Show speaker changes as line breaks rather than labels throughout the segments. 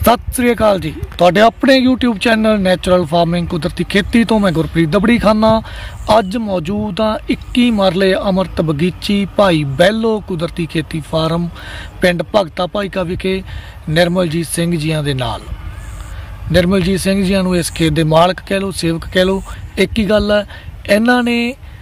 सत श्री अकाल जी, तुहाडे अपने यूट्यूब चैनल नैचुरल फार्मिंग कुदरती खेती तो मैं गुरप्रीत दबड़ी खाना अज मौजूद हाँ 21 मरले अमृत बगीची भाई बैलो कुदरती खेती फार्म पिंड भगता भाईका विखे निर्मलजीत सिंह जियां दे नाल। निर्मलजीत सिंह जियां नूं इस खेत दे मालक कह लो, सेवक कह लो, एक ही गल है, इन्हां ने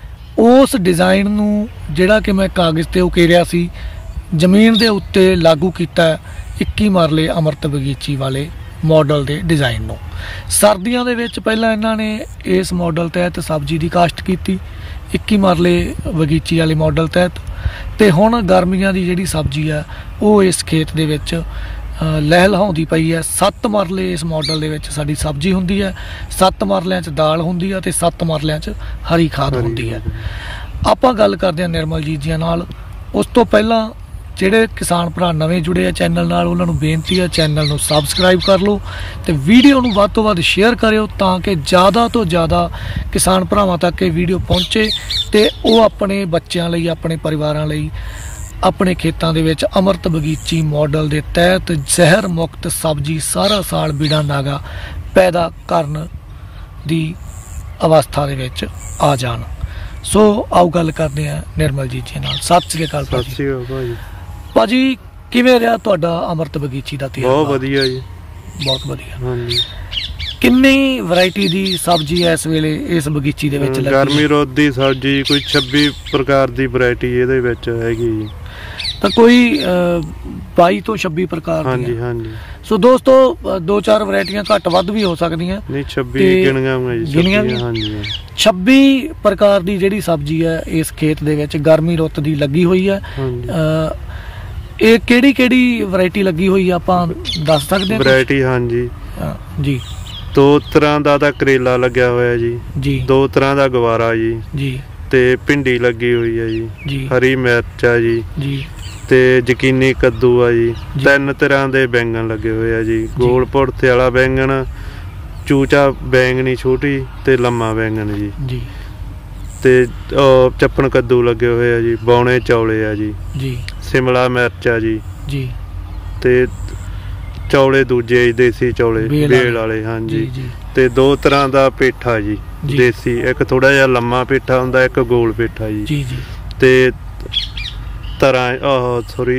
उस डिज़ाइन नूं जिहड़ा कि मैं कागज़ ते उकेरिया सी जमीन दे उत्ते लागू कीता 21 मरले अमृत बगीची वाले मॉडल के डिज़ाइन नूं। सर्दियों दे विच पहलां इन्हां ने इस मॉडल तहत सब्जी की काश्त की 21 मरले बगीची वाले मॉडल तहत, तो हुण गर्मियां की जिहड़ी सब्जी है वो इस खेत दे विच लहलहाउंदी पई है। 7 मरले इस मॉडल दे विच साडी सब्जी हुंदी है, 7 मरलियां च दाल हुंदी है ते 7 मरलियां च हरी खाद हुंदी है। आपां गल करदे हां निर्मलजीत जी नाल। उस तो पहलां ਜਿਹੜੇ किसान भरा नवे जुड़े चैनल नाल उन्हां नूं बेनती है चैनल नूं सबसक्राइब कर लो तो वीडियो नूं वध तों वध शेयर करियो ताकि ज़्यादा तो ज़्यादा किसान भरावां तक ये वीडियो पहुँचे तो वो अपने बच्चों लई अपने परिवारां लई अपने खेतों दे विच अमृत बगीची मॉडल के तहत जहर मुक्त सब्जी सारा साल बिना नागा पैदा करन दी अवस्था दे विच आ जाण। सो आओ गल करते हैं निर्मलजीत जी नाल। सत श्री अकाल भाजी। भाजी किवें रहा तुहाडा अमृत बगीची दा तजर्बा?
बहुत वधिया जी,
बहुत वधिया।
हां जी।
किन्नी वैरायटी दी सब्जी इस वेले इस बगीची दे विच लगी?
गर्मी रोध दी सब्जी कोई 26 प्रकार दी वैरायटी इहदे विच हैगी जी।
तो कोई 22 तो 26 प्रकार
हां
दी?
जी, हां जी।
सो दोस्तों 2-4 वैरायटियां घट वध भी हो सकदियां।
नहीं 26 गिणियां जी,
गिणियां भी?
हां जी।
26 प्रकार दी जिहड़ी सब्जी है इस खेत दे विच गर्मी रुੱਤ दी लगी हुई है।
हां जी।
ਇਹ ਕਿਹੜੀ ਵੈਰਾਈਟੀ ਲੱਗੀ ਹੋਈ ਆ ਆਪਾਂ ਦੱਸ ਸਕਦੇ ਹਾਂ?
ਵੈਰਾਈਟੀ ਹਾਂਜੀ
ਜੀ।
2 ਤਰ੍ਹਾਂ ਦਾ ਤਾਂ ਕਰੇਲਾ ਲੱਗਿਆ ਹੋਇਆ ਜੀ, 2 ਤਰ੍ਹਾਂ ਦਾ ਗਵਾਰਾ ਜੀ, ਤੇ ਭਿੰਡੀ ਲੱਗੀ ਹੋਈ ਹੈ ਜੀ, ਹਰੀ ਮਿਰਚ ਆ ਜੀ, ਤੇ ਯਕੀਨੀ ਕੱਦੂ ਆ ਜੀ, 3 ਤਰ੍ਹਾਂ ਦੇ ਬੈਂਗਣ ਲੱਗੇ ਹੋਏ ਆ ਜੀ, ਗੋਲ ਭੁਰਤੇ ਵਾਲਾ ਬੈਂਗਣ, ਚੂਚਾ ਬੈਂਗਣੀ ਛੋਟੀ ਤੇ ਲੰਮਾ ਬੈਂਗਣ ਜੀ, ਤੇ ਚੱਪਣ ਕੱਦੂ ਲੱਗੇ ਹੋਏ ਆ ਜੀ, ਬੌਣੇ ਚੌਲੇ ਆ ਜੀ, शिमला मिर्च आ जी, ते चौले दूजे देसी चौले बेल वाले, हाँ जी, ते 2 तरह का पेठा जी देसी, एक थोड़ा जिहा लम्मा पेठा हुंदा, एक गोल पेठा जी, ते तरह सॉरी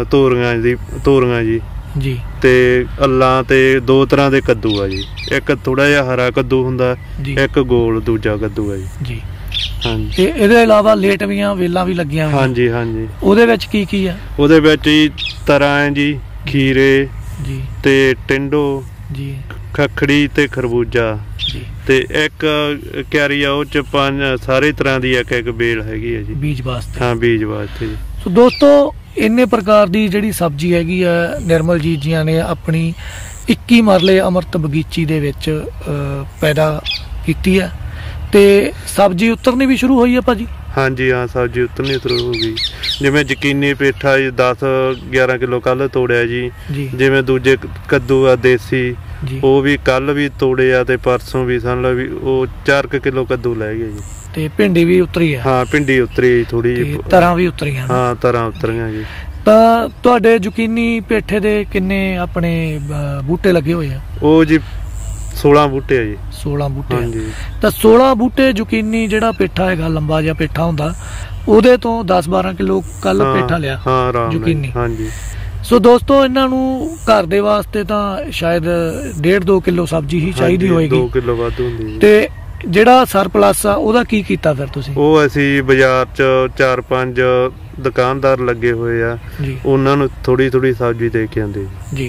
तोरियां जी, ते अल्लां ते 2 तरह के कद्दू आ जी, एक थोड़ा जिहा हरा कद्दू हुंदा, एक गोल दूजा कद्दू है जी।
ਤੇ ਇਹਦੇ ਇਲਾਵਾ ਲੇਟਵੀਆਂ ਵੇਲਾਂ ਵੀ ਲੱਗੀਆਂ ਹੋਈਆਂ? ਹਾਂਜੀ
ਹਾਂਜੀ।
ਉਹਦੇ ਵਿੱਚ ਕੀ ਕੀ ਆ? ਉਹਦੇ
ਵਿੱਚ ਜੀ ਤਰ੍ਹਾਂ ਹੈ ਜੀ, ਖੀਰੇ ਜੀ, ਤੇ ਟਿੰਡੋ ਜੀ, ਖਖੜੀ ਤੇ ਖਰਬੂਜਾ ਜੀ, ਤੇ ਇੱਕ ਕਿਆਰੀ ਆ ਉਹ ਚ 5 ਸਾਰੇ ਤਰ੍ਹਾਂ ਦੀ ਇੱਕ ਬੇਲ ਹੈਗੀ ਹੈ ਜੀ ਬੀਜ ਵਾਸਤੇ। ਹਾਂ ਬੀਜ ਵਾਸਤੇ ਜੀ।
ਸੋ ਦੋਸਤੋ ਇੰਨੇ ਪ੍ਰਕਾਰ ਦੀ ਜਿਹੜੀ ਸਬਜ਼ੀ ਹੈਗੀ ਆ ਨਿਰਮਲਜੀਤ ਜੀਆਂ ਨੇ ਆਪਣੀ 21 ਮਰਲੇ ਅਮਰਤ ਬਗੀਚੀ ਦੇ ਵਿੱਚ ਪੈਦਾ ਕੀਤੀ ਹੈ ਤੇ ਸਬਜ਼ੀ ਉਤਰਨੀ ਵੀ ਸ਼ੁਰੂ ਹੋਈ ਹੈ ਭਾਜੀ?
ਹਾਂਜੀ ਹਾਂ, ਸਬਜ਼ੀ ਉਤਰਨੀ ਸ਼ੁਰੂ ਹੋ ਗਈ। ਜਿਵੇਂ ਯਕੀਨੀ ਪੇਠਾ 10-11 ਕਿਲੋ ਕੱਲ ਤੋੜਿਆ ਜੀ, ਜਿਵੇਂ ਦੂਜੇ ਕੱਦੂ ਆ ਦੇਸੀ ਉਹ ਵੀ ਕੱਲ ਵੀ ਤੋੜੇ ਆ, ਤੇ ਪਰਸੋਂ ਵੀ ਸਮਝ ਲਓ ਵੀ ਉਹ 4 ਕਿਲੋ ਕੱਦੂ ਲੈ ਗਏ ਜੀ।
ਤੇ ਭਿੰਡੀ ਵੀ ਉਤਰੀ ਆ?
ਹਾਂ ਭਿੰਡੀ ਉਤਰੀ ਥੋੜੀ ਜਿਹੀ,
ਤਰ੍ਹਾਂ ਵੀ ਉਤਰੀਆਂ? ਹਾਂ
ਤਰ੍ਹਾਂ ਉਤਰੀਆਂ ਜੀ।
ਤਾਂ ਤੁਹਾਡੇ ਯਕੀਨੀ ਪੇਠੇ ਦੇ ਕਿੰਨੇ ਆਪਣੇ ਬੂਟੇ ਲੱਗੇ ਹੋਏ ਆ?
ਉਹ ਜੀ 16 ਬੂਟੇ ਆ ਜੀ।
16 ਬੂਟੇ? ਹਾਂਜੀ। ਤਾਂ 16 ਬੂਟੇ ਯਕੀਨੀ ਜਿਹੜਾ ਪੇਠਾ ਹੈਗਾ ਲੰਬਾ ਜਿਹਾ ਪੇਠਾ ਹੁੰਦਾ ਉਹਦੇ ਤੋਂ 10-12 ਕਿਲੋ ਕੱਲ ਪੇਠਾ ਲਿਆ ਯਕੀਨੀ? ਹਾਂਜੀ। ਸੋ ਦੋਸਤੋ ਇਹਨਾਂ ਨੂੰ ਘਰ ਦੇ ਵਾਸਤੇ ਤਾਂ ਸ਼ਾਇਦ 1.5-2 ਕਿਲੋ ਸਬਜ਼ੀ ਹੀ ਚਾਹੀਦੀ ਹੋਏਗੀ।
2 ਕਿਲੋ ਵੱਧ ਹੁੰਦੀ।
ਤੇ ਜਿਹੜਾ ਸਰਪਲਸ ਆ ਉਹਦਾ ਕੀ ਕੀਤਾ ਫਿਰ ਤੁਸੀਂ?
ਉਹ ਅਸੀਂ ਬਾਜ਼ਾਰ 'ਚ 4-5 ਦੁਕਾਨਦਾਰ ਲੱਗੇ ਹੋਏ ਆ, ਉਹਨਾਂ ਨੂੰ ਥੋੜੀ ਸਬਜ਼ੀ ਦੇ ਕੇ ਆਂਦੇ ਜੀ।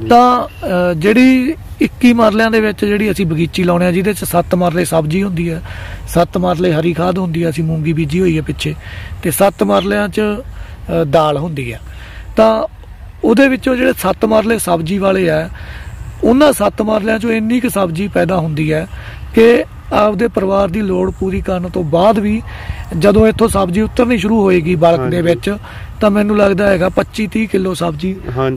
ਤਾਂ ਜਿਹੜੀ 21 ਮਰਲਿਆਂ ਦੇ ਵਿੱਚ ਜਿਹੜੀ ਅਸੀਂ ਬਗੀਚੀ ਲਾਉਣੇ ਆ ਜਿਹਦੇ 'ਚ 7 ਮਰਲੇ ਸਬਜ਼ੀ ਹੁੰਦੀ ਹੈ, 7 ਮਰਲੇ ਹਰੀ ਖਾਦ ਹੁੰਦੀ ਹੈ, ਅਸੀਂ ਮੂੰਗੀ ਬੀਜੀ ਹੋਈ ਹੈ ਪਿੱਛੇ, ਤੇ 7 ਮਰਲਿਆਂ 'ਚ ਦਾਲ ਹੁੰਦੀ ਹੈ। ਤਾਂ ਉਹਦੇ ਵਿੱਚੋਂ ਜਿਹੜੇ 7 ਮਰਲੇ ਸਬਜ਼ੀ ਵਾਲੇ ਆ ਉਹਨਾਂ 7 ਮਰਲਿਆਂ 'ਚੋਂ ਇੰਨੀ ਕੁ ਸਬਜ਼ੀ ਪੈਦਾ ਹੁੰਦੀ ਹੈ ਕਿ ਆਪਦੇ ਪਰਿਵਾਰ ਦੀ ਲੋੜ ਪੂਰੀ ਕਰਨ ਤੋਂ ਬਾਅਦ ਵੀ ਜਦੋਂ ਇੱਥੋਂ ਸਬਜ਼ੀ ਉਤਰਨੀ ਸ਼ੁਰੂ ਹੋਏਗੀ ਬਲਕ ਦੇ ਵਿੱਚ ਤਾਂ ਮੈਨੂੰ ਲੱਗਦਾ ਹੈਗਾ 25-30 ਕਿਲੋ ਸਬਜ਼ੀ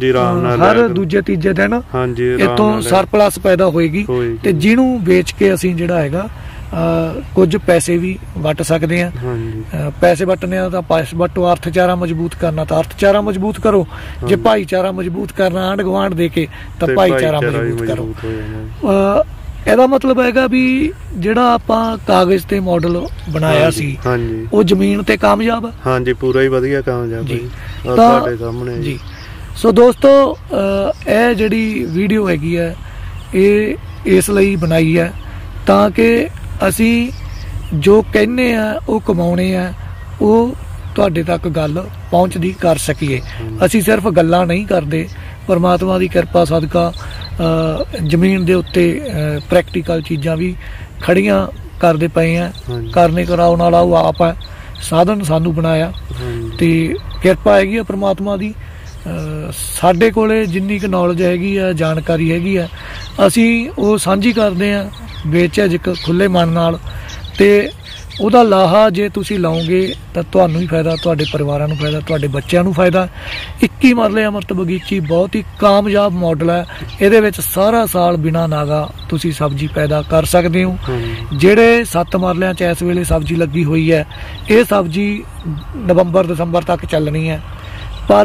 ਹਰ ਦੂਜੇ ਤੀਜੇ ਦਿਨ ਇੱਥੋਂ ਸਰਪਲਸ ਪੈਦਾ ਹੋਏਗੀ, ਤੇ ਜਿਹਨੂੰ ਵੇਚ ਕੇ ਅਸੀਂ ਜਿਹੜਾ ਹੈਗਾ
ਕੁਝ ਪੈਸੇ ਵੀ ਵਟ ਸਕਦੇ ਆ। ਪੈਸੇ ਵਟਨੇ ਆ ਤਾਂ ਪੈਸੇ ਵਟੋ, ਅਰਥਚਾਰਾ ਮਜ਼ਬੂਤ ਕਰਨਾ ਤਾਂ ਅਰਥਚਾਰਾ ਮਜ਼ਬੂਤ ਕਰੋ, ਜੇ ਭਾਈਚਾਰਾ ਮਜ਼ਬੂਤ ਕਰਨਾ ਆਂਢ ਗੁਆਂਢ ਦੇ ਕੇ ਤਾਂ ਭਾਈਚਾਰਾ ਮਜ਼ਬੂਤ ਕਰੋ। ਇਹਦਾ ਮਤਲਬ ਹੈਗਾ ਵੀ ਜਿਹੜਾ ਆਪਾਂ ਕਾਗਜ਼ ਤੇ ਮਾਡਲ ਬਣਾਇਆ ਸੀ ਉਹ ਜ਼ਮੀਨ ਤੇ ਕਾਮਯਾਬ ਹੈ।
ਹਾਂਜੀ, ਪੂਰਾ ਹੀ ਵਧੀਆ ਕਾਮਯਾਬ ਜੀ, ਤੁਹਾਡੇ ਸਾਹਮਣੇ ਜੀ।
ਸੋ ਦੋਸਤੋ, ਇਹ ਜਿਹੜੀ ਵੀਡੀਓ ਹੈਗੀ ਹੈ ਇਹ ਇਸ ਲਈ ਬਣਾਈ ਹੈ ਤਾਂ ਕਿ ਅਸੀਂ ਜੋ ਕਹਿੰਦੇ ਆ ਉਹ ਕਮਾਉਣੇ ਆ, ਉਹ ਤੁਹਾਡੇ ਤੱਕ ਗੱਲ ਪਹੁੰਚਦੀ ਕਰ ਸਕੀਏ। ਅਸੀਂ ਸਿਰਫ ਗੱਲਾਂ ਨਹੀਂ ਕਰਦੇ, ਪਰਮਾਤਮਾ ਦੀ ਕਿਰਪਾ ਸਦਕਾ ਜ਼ਮੀਨ ਦੇ ਉੱਤੇ ਪ੍ਰੈਕਟੀਕਲ ਚੀਜ਼ਾਂ ਵੀ ਖੜੀਆਂ ਕਰਦੇ ਪਏ ਆ। ਕਰਨੇ ਕਰਾਉਣ ਵਾਲਾ ਉਹ ਆਪ ਹੈ, ਸਾਧਨ ਸਾਨੂੰ ਬਣਾਇਆ ਤੇ ਕਿਰਪਾ ਹੈਗੀ ਆ ਪਰਮਾਤਮਾ ਦੀ। ਸਾਡੇ ਕੋਲੇ ਜਿੰਨੀ ਕੁ ਨੌਲੇਜ ਹੈਗੀ ਆ, ਜਾਣਕਾਰੀ ਹੈਗੀ ਆ, ਅਸੀਂ ਉਹ ਸਾਂਝੀ ਕਰਦੇ ਆ ਬੇਝਿਜਕ ਖੁੱਲੇ ਮਨ ਨਾਲ। ਤੇ ਉਹਦਾ ਲਾਹਾ ਜੇ ਤੁਸੀਂ ਲਾਓਗੇ ਤਾਂ ਤੁਹਾਨੂੰ ਹੀ ਫਾਇਦਾ, ਤੁਹਾਡੇ ਪਰਿਵਾਰਾਂ ਨੂੰ ਫਾਇਦਾ, ਤੁਹਾਡੇ ਬੱਚਿਆਂ ਨੂੰ ਫਾਇਦਾ। 21 ਮਰਲੇ ਅੰਮ੍ਰਿਤ ਬਗੀਚੀ ਬਹੁਤ ਹੀ ਕਾਮਯਾਬ ਮਾਡਲ ਹੈ। ਇਹਦੇ ਵਿੱਚ ਸਾਰਾ ਸਾਲ ਬਿਨਾਂ ਨਾਗਾ ਤੁਸੀਂ ਸਬਜ਼ੀ ਪੈਦਾ ਕਰ ਸਕਦੇ ਹੋ। ਜਿਹੜੇ 7 ਮਰਲਿਆਂ 'ਚ ਇਸ ਵੇਲੇ ਸਬਜ਼ੀ ਲੱਗੀ ਹੋਈ ਹੈ, ਇਹ ਸਬਜ਼ੀ ਨਵੰਬਰ ਦਸੰਬਰ ਤੱਕ ਚੱਲਣੀ ਹੈ, ਪਰ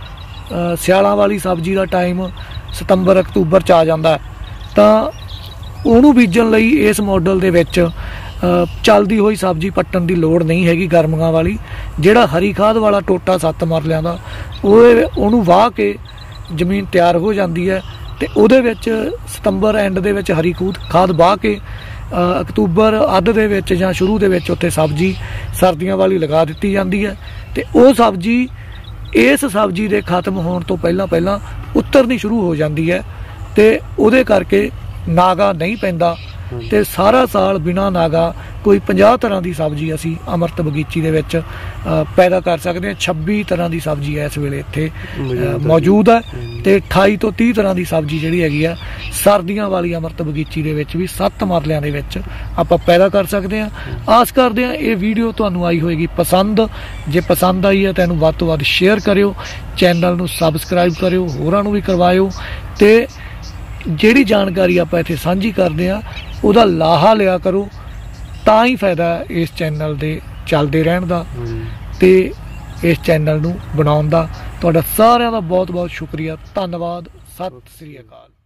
ਸਿਆਲਾਂ ਵਾਲੀ ਸਬਜ਼ੀ ਦਾ ਟਾਈਮ ਸਤੰਬਰ ਅਕਤੂਬਰ 'ਚ ਆ ਜਾਂਦਾ, ਤਾਂ ਉਹਨੂੰ ਬੀਜਣ ਲਈ ਇਸ ਮਾਡਲ ਦੇ ਵਿੱਚ ਚੱਲਦੀ ਹੋਈ ਸਬਜ਼ੀ ਪੱਟਣ ਦੀ ਲੋੜ ਨਹੀਂ ਹੈਗੀ ਗਰਮੀਆਂ ਵਾਲੀ। ਜਿਹੜਾ ਹਰੀ ਖਾਦ ਵਾਲਾ ਟੋਟਾ 7 ਮਰਲਿਆਂ ਦਾ ਉਹਨੂੰ ਵਾਹ ਕੇ ਜ਼ਮੀਨ ਤਿਆਰ ਹੋ ਜਾਂਦੀ ਹੈ ਤੇ ਉਹਦੇ ਵਿੱਚ ਸਤੰਬਰ ਐਂਡ ਦੇ ਵਿੱਚ ਹਰੀ ਖਾਦ ਵਾਹ ਕੇ ਅਕਤੂਬਰ ਅੱਧ ਦੇ ਵਿੱਚ ਜਾਂ ਸ਼ੁਰੂ ਦੇ ਵਿੱਚ ਉੱਥੇ ਸਬਜ਼ੀ ਸਰਦੀਆਂ ਵਾਲੀ ਲਗਾ ਦਿੱਤੀ ਜਾਂਦੀ ਹੈ। ਤੇ ਉਹ ਸਬਜ਼ੀ ਇਸ ਸਬਜ਼ੀ ਦੇ ਖਤਮ ਹੋਣ ਤੋਂ ਪਹਿਲਾਂ ਉਤਰਨੀ ਸ਼ੁਰੂ ਹੋ ਜਾਂਦੀ ਹੈ ਤੇ ਉਹਦੇ ਕਰਕੇ ਨਾਗਾ ਨਹੀਂ ਪੈਂਦਾ ਤੇ ਸਾਰਾ ਸਾਲ ਬਿਨਾਂ ਨਾਗਾ ਕੋਈ 50 ਤਰ੍ਹਾਂ ਦੀ ਸਬਜ਼ੀ ਅਸੀਂ ਅੰਮ੍ਰਿਤ ਬਗੀਚੀ ਦੇ ਵਿੱਚ ਪੈਦਾ ਕਰ ਸਕਦੇ ਹਾਂ। 26 ਤਰ੍ਹਾਂ ਦੀ ਸਬਜ਼ੀ ਇਸ ਵੇਲੇ ਇੱਥੇ ਮੌਜੂਦ ਹੈ ਤੇ 28 ਤੋਂ 30 ਤਰ੍ਹਾਂ ਦੀ ਸਬਜ਼ੀ ਜਿਹੜੀ ਹੈਗੀ ਆ ਸਰਦੀਆਂ ਵਾਲੀ ਅੰਮ੍ਰਿਤ ਬਗੀਚੀ ਦੇ ਵਿੱਚ ਵੀ 7 ਮਰਲਿਆਂ ਦੇ ਵਿੱਚ ਆਪਾਂ ਪੈਦਾ ਕਰ ਸਕਦੇ ਹਾਂ। ਆਸ ਕਰਦੇ ਹਾਂ ਇਹ ਵੀਡੀਓ ਤੁਹਾਨੂੰ ਆਈ ਹੋਏਗੀ ਪਸੰਦ। ਜੇ ਪਸੰਦ ਆਈ ਹੈ ਤਾਂ ਇਹਨੂੰ ਵੱਧ ਤੋਂ ਵੱਧ ਸ਼ੇਅਰ ਕਰਿਓ, ਚੈਨਲ ਨੂੰ ਸਬਸਕ੍ਰਾਈਬ ਕਰਿਓ, ਹੋਰਾਂ ਨੂੰ ਵੀ ਕਰਵਾਇਓ ਤੇ ਜਿਹੜੀ ਜਾਣਕਾਰੀ ਆਪਾਂ ਇੱਥੇ ਸਾਂਝੀ ਕਰਦੇ ਆ ਉਹਦਾ ਲਾਹਾ ਲਿਆ ਕਰੋ, ਤਾਂ ਹੀ ਫਾਇਦਾ ਇਸ ਚੈਨਲ ਦੇ ਚੱਲਦੇ ਰਹਿਣ ਦਾ ਤੇ ਇਸ ਚੈਨਲ ਨੂੰ ਬਣਾਉਣ ਦਾ। ਤੁਹਾਡਾ ਸਾਰਿਆਂ ਦਾ ਬਹੁਤ ਬਹੁਤ ਸ਼ੁਕਰੀਆ, ਧੰਨਵਾਦ, ਸਤਿ ਸ੍ਰੀ ਅਕਾਲ।